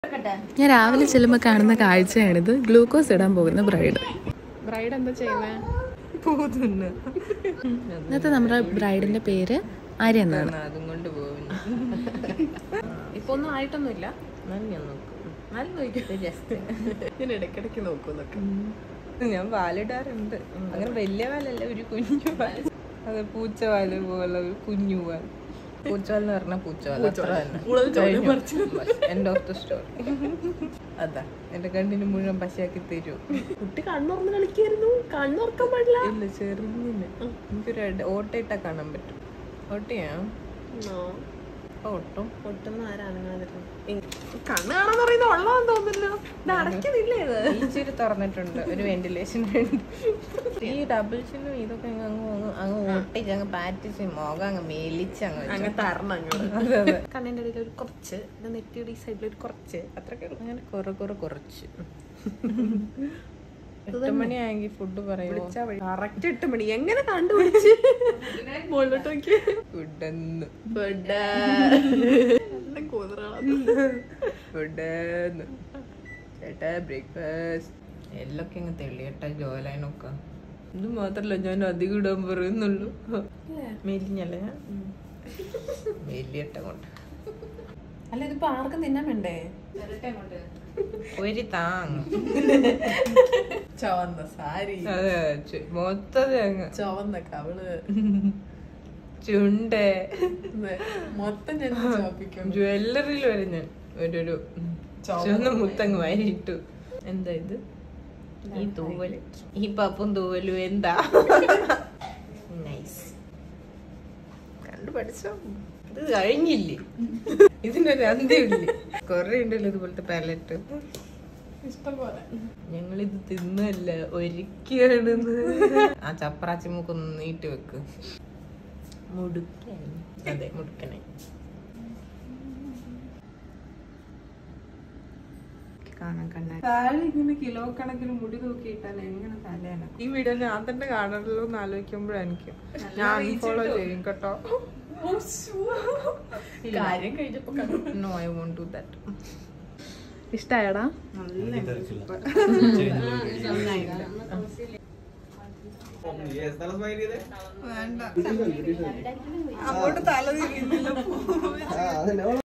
ഞാൻ രാവിലെ ചെല്ലുമ്പോൾ കാണുന്ന കാഴ്ചയാണിത്. ഗ്ലൂക്കോസ് ഇടാൻ പോകുന്ന ബ്രൈഡ്. ബ്രൈഡ് എന്താ ചെയ്യുന്നത്? ഇന്നത്തെ നമ്മുടെ ബ്രൈഡിന്റെ പേര് ആര്യ എന്നാണ്. അതുകൊണ്ട് പോകുന്നു. ഇപ്പൊ ഒന്നും ആയിട്ടൊന്നുമില്ല. ഞാൻ ഇടയ്ക്കിടയ്ക്ക് നോക്കുന്നൊക്കെ. ഞാൻ പാലിടാറുണ്ട്. അങ്ങനെ വലിയ പാലല്ല, ഒരു കുഞ്ഞു പാൽ. അത് പൂച്ചപാല് പോലെ ഒരു കുഞ്ഞു പാൽ. പൂച്ചപാൽ എന്ന് പറഞ്ഞാൽ പൂച്ചപാൽ എൻഡ് ഓഫ് ദ സ്റ്റോറി. അതാ എന്റെ കണ്ണിന് മുഴുവൻ പശയാക്കി തരൂ. കുട്ടി കണ്ണുറന്ന് കളിക്കായിരുന്നു. കണ്ണുറക്കാൻ പാടില്ല. ഇല്ല, ചെറുതിന് എനിക്കൊരു ഓട്ടയിട്ടാ കാണാൻ പറ്റും. ഓട്ടയാ ഓട്ടം ഒട്ടുന്ന ആരാണ് കണ്ണ് കാണാൻ പറയുന്ന ഉള്ളതെന്ന് തോന്നുന്നല്ലോ. ഇത് അടയ്ക്കുന്നില്ലേ? ഇത് ഇച്ചിരി തുറന്നിട്ടുണ്ട് ഒരു വെന്റിലേഷൻ വേണ്ടി. ഈ ഡബിൾസിനും ഇതൊക്കെ അങ്ങ് ഒട്ടിച്ച് അങ്ങ് പാറ്റിച്ച് മുഖം അങ്ങ് മേലിച്ച് അങ്ങ് തരണം. കണ്ണിന്റെ ഇടയിൽ ഒരു കുറച്ച്, നെറ്റിയുടെ ഈ സൈഡിൽ ഒരു കുറച്ച്, അത്രയൊക്കെ അങ്ങനെ കുറച്ച് 8 മണിയായെങ്കിൽ ഫുഡ് പറയുമോ? കറക്റ്റ് 8 മണി. എങ്ങനെ കണ്ടുപിടിച്ച്? മുകളിലോട്ട് നോക്കി ഫുഡെന്ന് ചേട്ടാ ബ്രേക്ക്ഫാസ്റ്റ് എല്ലൊക്കെ അങ്ങ് തെളിയട്ട ജോലൈനൊക്കെ. ഇത് മാത്രല്ല ഞാൻ അധികം ഇടാൻ പറയുന്നുള്ളൂ. മെലിഞ്ഞല്ലേ മെലിയട്ട കൊണ്ട്. അല്ല, ഇതിപ്പോ ആർക്കും തിന്നാൻ വേണ്ടേ? ഒരു താങ് ചുവന്ന സാരി, അതെ മൊത്തം അങ്ങ് ചുവന്ന കവള്, ചുണ്ട് മൊത്തം ഞാൻ ചോപ്പിക്കും. ജ്വല്ലറിയിൽ വരെ ഞാൻ ഒരു ചുവന്ന മുത്തങ്ങ് വാരിയിട്ടു. എന്താ ഇത്? ഈ തൂവൽ, ഈ പപ്പും തൂവലും എന്താ? നൈസ്. കണ്ടു പഠിച്ചോ. ഇത് കഴിഞ്ഞില്ലേ? ഇതിനൊരു അന്ത്യമില്ലേ? കൊറേ ഉണ്ടല്ലോ ഇതുപോലത്തെ പാലറ്റ്. ഇഷ്ടം പോലെ. ഞങ്ങളിത് തിന്നല്ല, ഒരിക്കലാണ്. ആ ചപ്രാച്ചി മൂക്കൊന്ന് നീട്ടി വെക്ക്. മുടുക്കായി. അതെ, മുടുക്കനെ. കാണാൻ കണ്ണാടി താഴെ ഇങ്ങനെ കിലോ കണക്കിന് മുടി തൂക്കിയിട്ടാൽ എങ്ങനെ തലയാണ്? ഈ വീഡിയോ ഞാൻ തന്നെ കാണണല്ലോ എന്ന് ആലോചിക്കുമ്പോഴെനിക്ക് ഞാൻ അൺഫോളോ ചെയ്യും കേട്ടോ. കാര്യം കഴിഞ്ഞപ്പോ no, I won't do that. ഇഷ്ടായടാ? വേണ്ട, അങ്ങോട്ട് തല തിരിയുന്നില്ല.